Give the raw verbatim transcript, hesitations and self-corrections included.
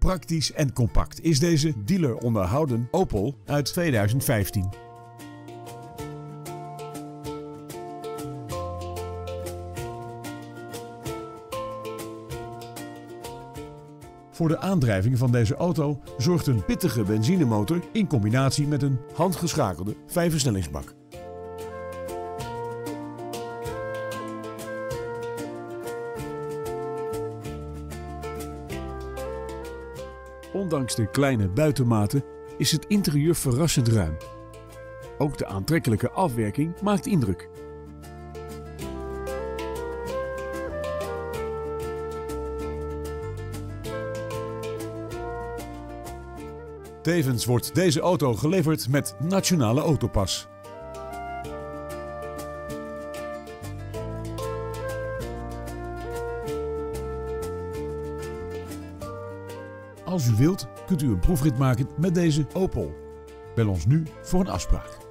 praktisch en compact is deze dealer onderhouden Opel uit tweeduizend vijftien. Voor de aandrijving van deze auto zorgt een pittige benzinemotor in combinatie met een handgeschakelde vijfversnellingsbak. Ondanks de kleine buitenmaten is het interieur verrassend ruim. Ook de aantrekkelijke afwerking maakt indruk. Tevens wordt deze auto geleverd met Nationale Autopas. Als u wilt, kunt u een proefrit maken met deze Opel. Bel ons nu voor een afspraak.